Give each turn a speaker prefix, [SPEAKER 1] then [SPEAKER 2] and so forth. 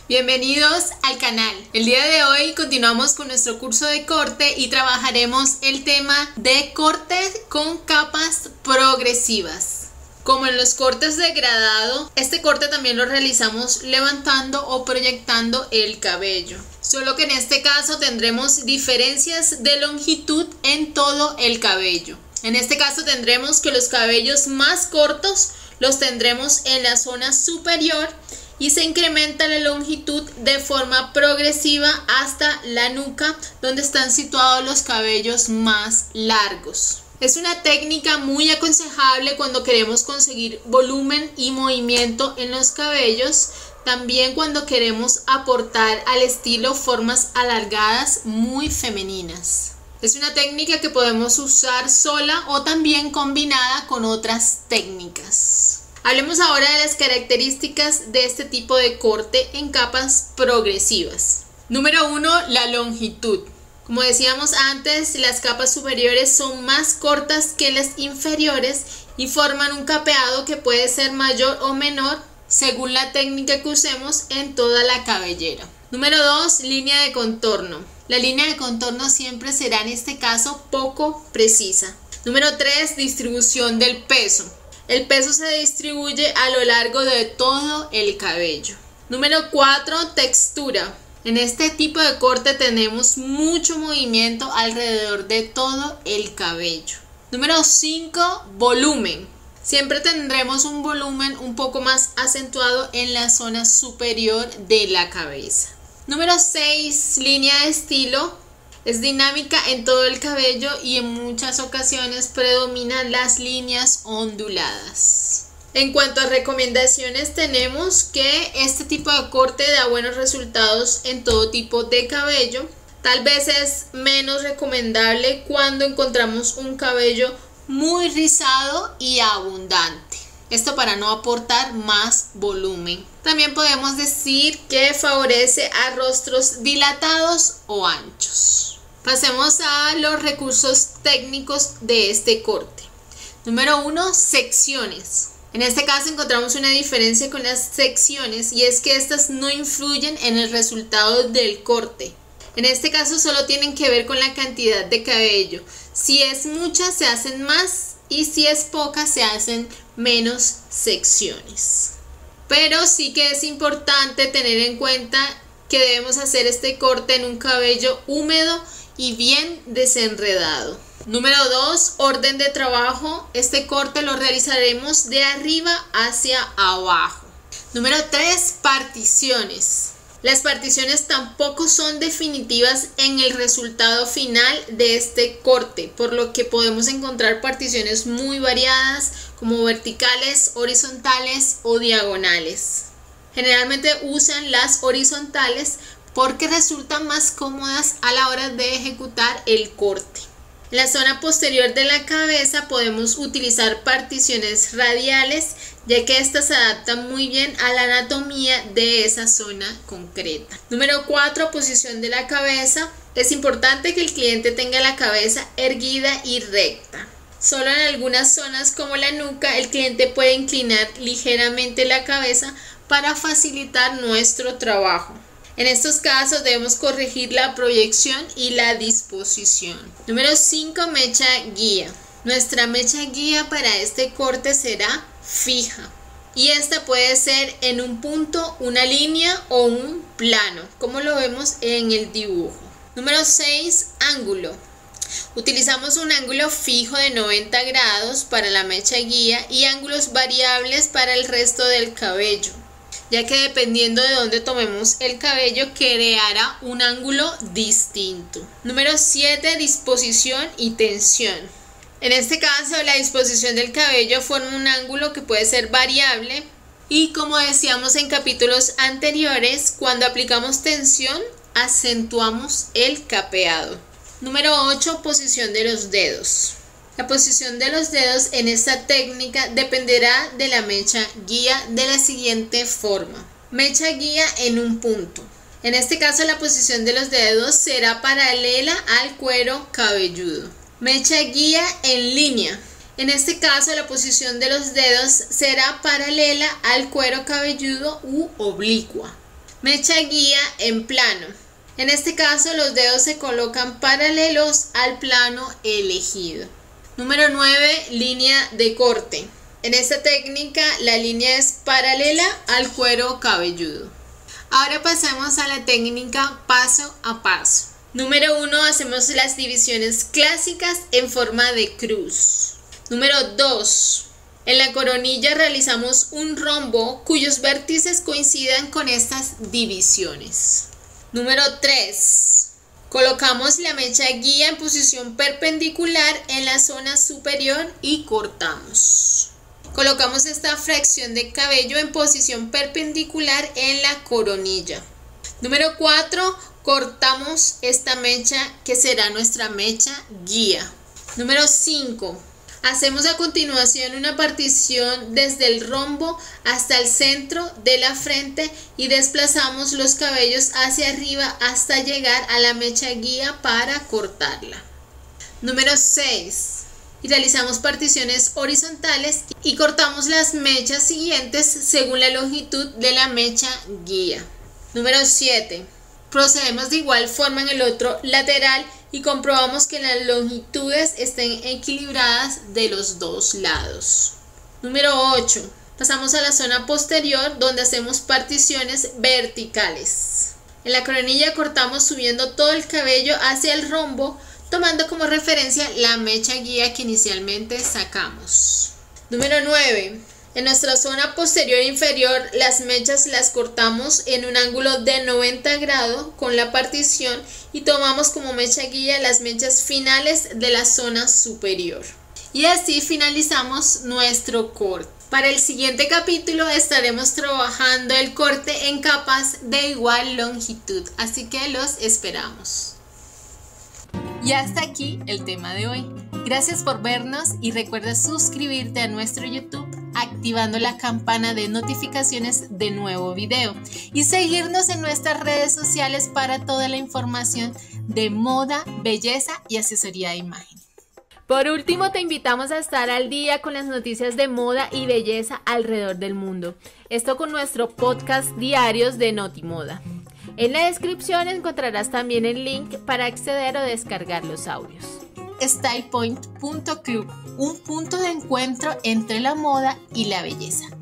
[SPEAKER 1] Bienvenidos al canal. El día de hoy continuamos con nuestro curso de corte y trabajaremos el tema de corte con capas progresivas. Como en los cortes de gradado, este corte también lo realizamos levantando o proyectando el cabello. Solo que en este caso tendremos diferencias de longitud en todo el cabello. En este caso tendremos que los cabellos más cortos los tendremos en la zona superior y se incrementa la longitud de forma progresiva hasta la nuca, donde están situados los cabellos más largos. Es una técnica muy aconsejable cuando queremos conseguir volumen y movimiento en los cabellos, también cuando queremos aportar al estilo formas alargadas muy femeninas. Es una técnica que podemos usar sola o también combinada con otras técnicas. Hablemos ahora de las características de este tipo de corte en capas progresivas. Número 1, la longitud. Como decíamos antes, las capas superiores son más cortas que las inferiores y forman un capeado que puede ser mayor o menor según la técnica que usemos en toda la cabellera. Número 2, línea de contorno. La línea de contorno siempre será en este caso poco precisa. Número 3, distribución del peso. El peso se distribuye a lo largo de todo el cabello. Número 4, textura. En este tipo de corte tenemos mucho movimiento alrededor de todo el cabello. Número 5, volumen. Siempre tendremos un volumen un poco más acentuado en la zona superior de la cabeza. Número 6, línea de estilo. Es dinámica en todo el cabello y en muchas ocasiones predominan las líneas onduladas. En cuanto a recomendaciones, tenemos que este tipo de corte da buenos resultados en todo tipo de cabello. Tal vez es menos recomendable cuando encontramos un cabello muy rizado y abundante. Esto para no aportar más volumen. También podemos decir que favorece a rostros dilatados o anchos. Pasemos a los recursos técnicos de este corte. Número 1, secciones. En este caso encontramos una diferencia con las secciones y es que estas no influyen en el resultado del corte. En este caso solo tienen que ver con la cantidad de cabello. Si es mucha se hacen más y si es poca se hacen menos secciones. Pero sí que es importante tener en cuenta que debemos hacer este corte en un cabello húmedo y bien desenredado. Número 2, orden de trabajo. Este corte lo realizaremos de arriba hacia abajo. Número 3, particiones. Las particiones tampoco son definitivas en el resultado final de este corte, por lo que podemos encontrar particiones muy variadas como verticales, horizontales o diagonales. Generalmente usan las horizontales porque resultan más cómodas a la hora de ejecutar el corte. En la zona posterior de la cabeza podemos utilizar particiones radiales, ya que estas se adaptan muy bien a la anatomía de esa zona concreta. Número 4, posición de la cabeza. Es importante que el cliente tenga la cabeza erguida y recta. Solo en algunas zonas como la nuca el cliente puede inclinar ligeramente la cabeza para facilitar nuestro trabajo. En estos casos debemos corregir la proyección y la disposición. Número 5, mecha guía. Nuestra mecha guía para este corte será fija. Y esta puede ser en un punto, una línea o un plano, como lo vemos en el dibujo. Número 6, ángulo. Utilizamos un ángulo fijo de 90 grados para la mecha guía y ángulos variables para el resto del cabello, ya que dependiendo de dónde tomemos el cabello creará un ángulo distinto. Número 7, disposición y tensión. En este caso la disposición del cabello forma un ángulo que puede ser variable y, como decíamos en capítulos anteriores, cuando aplicamos tensión acentuamos el capeado. Número 8, posición de los dedos. La posición de los dedos en esta técnica dependerá de la mecha guía de la siguiente forma. Mecha guía en un punto. En este caso la posición de los dedos será paralela al cuero cabelludo. Mecha guía en línea. En este caso la posición de los dedos será paralela al cuero cabelludo u oblicua. Mecha guía en plano. En este caso los dedos se colocan paralelos al plano elegido. Número 9, línea de corte. En esta técnica la línea es paralela al cuero cabelludo. Ahora pasemos a la técnica paso a paso. Número 1, hacemos las divisiones clásicas en forma de cruz. Número 2, en la coronilla realizamos un rombo cuyos vértices coincidan con estas divisiones. Número 3, colocamos la mecha guía en posición perpendicular en la zona superior y cortamos. Colocamos esta fracción de cabello en posición perpendicular en la coronilla. Número 4, cortamos esta mecha que será nuestra mecha guía. Número 5, hacemos a continuación una partición desde el rombo hasta el centro de la frente y desplazamos los cabellos hacia arriba hasta llegar a la mecha guía para cortarla. Número 6, y realizamos particiones horizontales y cortamos las mechas siguientes según la longitud de la mecha guía. Número 7, procedemos de igual forma en el otro lateral y comprobamos que las longitudes estén equilibradas de los dos lados. Número 8, pasamos a la zona posterior donde hacemos particiones verticales. En la coronilla cortamos subiendo todo el cabello hacia el rombo, tomando como referencia la mecha guía que inicialmente sacamos. Número 9. En nuestra zona posterior inferior las mechas las cortamos en un ángulo de 90 grados con la partición y tomamos como mecha guía las mechas finales de la zona superior. Y así finalizamos nuestro corte. Para el siguiente capítulo estaremos trabajando el corte en capas de igual longitud, así que los esperamos. Y hasta aquí el tema de hoy. Gracias por vernos y recuerda suscribirte a nuestro YouTube activando la campana de notificaciones de nuevo video y seguirnos en nuestras redes sociales para toda la información de moda, belleza y asesoría de imagen. Por último, te invitamos a estar al día con las noticias de moda y belleza alrededor del mundo. Esto con nuestro podcast diarios de Notimoda. En la descripción encontrarás también el link para acceder o descargar los audios. StylePoint.club, un punto de encuentro entre la moda y la belleza.